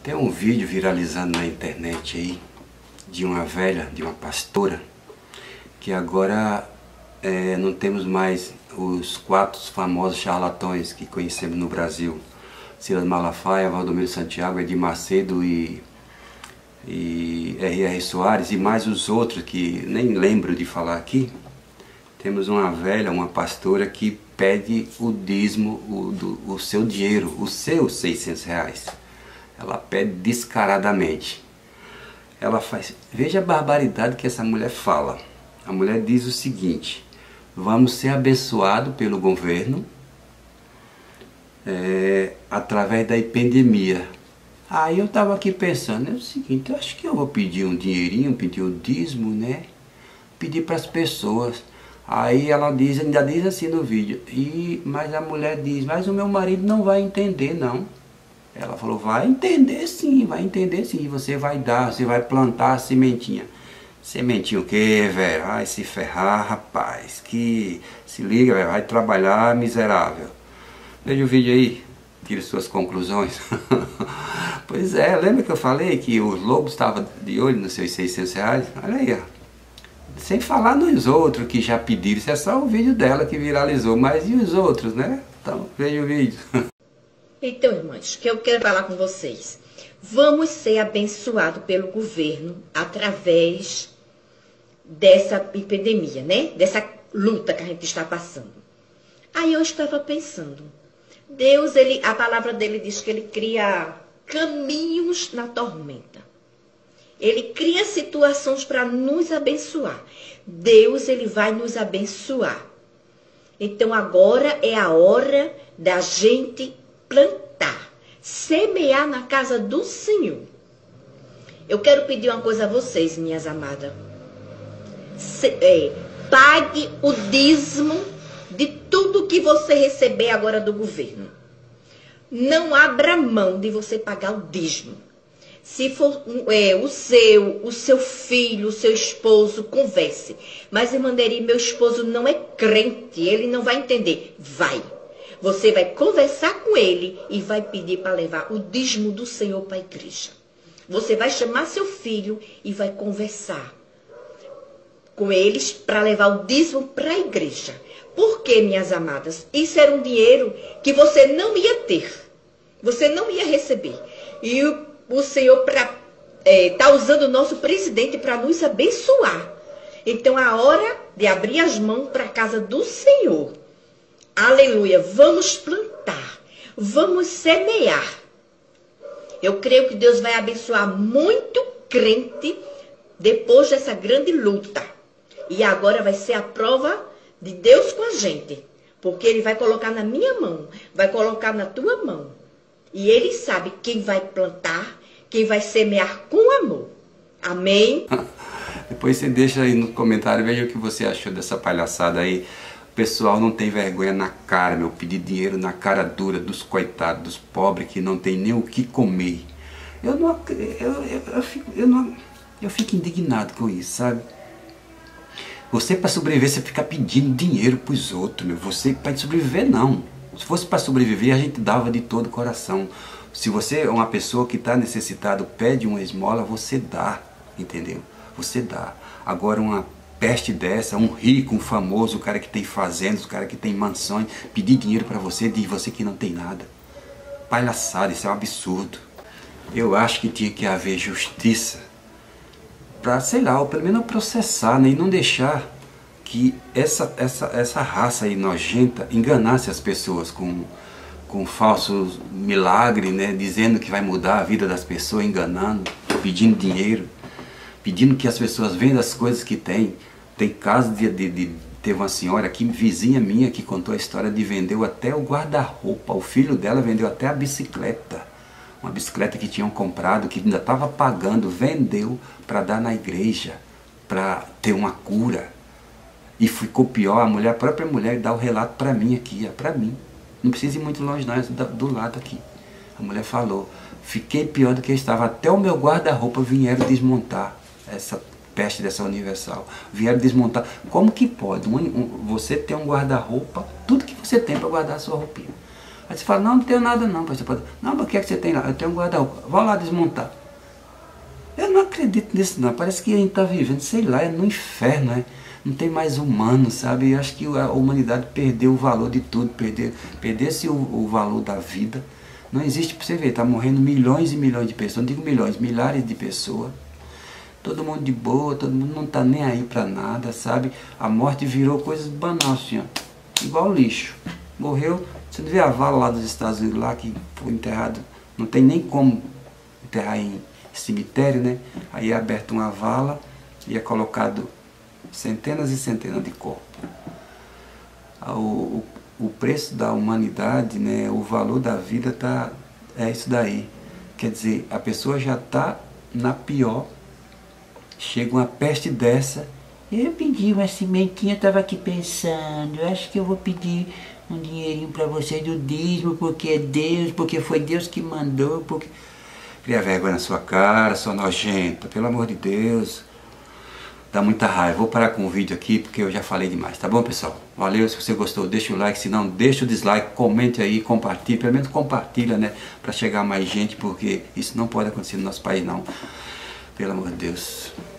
Tem um vídeo viralizando na internet aí de uma velha, de uma pastora, que agora não temos mais os 4 famosos charlatões que conhecemos no Brasil. Silas Malafaia, Valdomiro Santiago, Edir Macedo e R.R. Soares e mais os outros que nem lembro de falar aqui. Temos uma velha, uma pastora que pede o dízimo, o seu dinheiro, os seus R$600. Ela pede descaradamente. Ela faz... Veja a barbaridade que essa mulher fala. A mulher diz o seguinte: vamos ser abençoados pelo governo através da epidemia. Aí eu estava aqui pensando, é o seguinte, eu acho que eu vou pedir um dinheirinho, pedir o dízimo, né? Pedir para as pessoas. Aí ela diz, ainda diz assim no vídeo, mas a mulher diz, mas o meu marido não vai entender não. Ela falou, vai entender sim, você vai dar, você vai plantar a sementinha. Sementinha o quê, velho? Vai se ferrar, rapaz, que se liga, velho, vai trabalhar, miserável. Veja o vídeo aí, tire suas conclusões. Pois é, lembra que eu falei que os lobos estavam de olho nos seus R$600? Olha aí, ó. Sem falar nos outros que já pediram, isso é só o vídeo dela que viralizou, mas e os outros, né? Então, veja o vídeo. Então, irmãs, que eu quero falar com vocês. Vamos ser abençoados pelo governo através dessa epidemia, né? Dessa luta que a gente está passando. Aí eu estava pensando, Deus, a palavra dele diz que ele cria caminhos na tormenta. Ele cria situações para nos abençoar. Deus, ele vai nos abençoar. Então agora é a hora da gente plantar, semear na casa do Senhor. Eu quero pedir uma coisa a vocês, minhas amadas. Pague o dízimo de tudo que você receber agora do governo. Não abra mão de você pagar o dízimo. Se for o seu filho, o seu esposo, converse. Mas, irmã Neri, meu esposo não é crente, ele não vai entender. Vai. Você vai conversar com ele e vai pedir para levar o dízimo do Senhor para a igreja. Você vai chamar seu filho e vai conversar com eles para levar o dízimo para a igreja. Por quê, minhas amadas? Isso era um dinheiro que você não ia ter. Você não ia receber. E o Senhor está usando o nosso presidente para nos abençoar. Então, a hora de abrir as mãos para a casa do Senhor. Aleluia. Vamos plantar. Vamos semear. Eu creio que Deus vai abençoar muito crente depois dessa grande luta. E agora vai ser a prova de Deus com a gente. Porque Ele vai colocar na minha mão. Vai colocar na tua mão. E Ele sabe quem vai plantar, quem vai semear com amor. Amém? Depois você deixa aí no comentário, veja o que você achou dessa palhaçada aí. O pessoal não tem vergonha na cara, meu. Pedir dinheiro na cara dura dos coitados, dos pobres que não tem nem o que comer. Eu fico indignado com isso, sabe? Você, para sobreviver, você fica pedindo dinheiro para os outros, meu. Você, para sobreviver, não. Se fosse para sobreviver, a gente dava de todo o coração. Se você é uma pessoa que está necessitado, pede uma esmola, você dá, entendeu? Você dá. Agora, uma peste dessa, um rico, um famoso, o cara que tem fazendas, o cara que tem mansões, pedir dinheiro para você, de você que não tem nada. Palhaçada, isso é um absurdo. Eu acho que tinha que haver justiça para, sei lá, ou pelo menos processar, né? E não deixar que essa raça aí nojenta enganasse as pessoas com falsos milagres, né? Dizendo que vai mudar a vida das pessoas, enganando, pedindo dinheiro, pedindo que as pessoas vendam as coisas que têm. Tem caso teve uma senhora aqui, vizinha minha, que contou a história de vendeu até o guarda-roupa, o filho dela vendeu até a bicicleta. Uma bicicleta que tinham comprado, que ainda estava pagando, vendeu para dar na igreja, para ter uma cura. E ficou pior, a própria mulher dá o relato para mim aqui, para mim. Não precisa ir muito longe não, é do lado aqui. A mulher falou, fiquei pior do que eu estava, até o meu guarda-roupa vieram desmontar essa peste dessa Universal. Vieram desmontar. Como que pode você ter um guarda-roupa, tudo que você tem para guardar a sua roupinha. Aí você fala, não tenho nada não, pastor Padre. Não, mas o que é que você tem lá? Eu tenho um guarda-roupa. Vá lá desmontar. Eu não acredito nisso não, parece que a gente está vivendo, sei lá, é no inferno, né? Não tem mais humano, sabe? Eu acho que a humanidade perdeu o valor de tudo, perdeu-se o valor da vida. Não existe, para você ver, está morrendo milhões e milhões de pessoas, não digo milhões, milhares de pessoas. Todo mundo de boa, todo mundo não está nem aí para nada, sabe? A morte virou coisas banal, assim, ó, igual lixo. Morreu, você não vê a vala lá dos Estados Unidos, lá que foi enterrado, não tem nem como enterrar em cemitério, né? Aí é aberto uma vala e é colocado centenas e centenas de corpos. O preço da humanidade, né? O valor da vida é isso daí. Quer dizer, a pessoa já está na pior, chega uma peste dessa. Eu pedi uma sementinha, eu estava aqui pensando, eu acho que eu vou pedir um dinheirinho para você do dízimo, porque é Deus, porque foi Deus que mandou, porque... Cria vergonha na sua cara, sua nojenta, pelo amor de Deus. Dá muita raiva. Vou parar com o vídeo aqui porque eu já falei demais, tá bom, pessoal? Valeu, se você gostou, deixa o like, se não, deixa o dislike, comente aí, compartilhe, pelo menos compartilha, né? Pra chegar mais gente, porque isso não pode acontecer no nosso país, não. Pelo amor de Deus.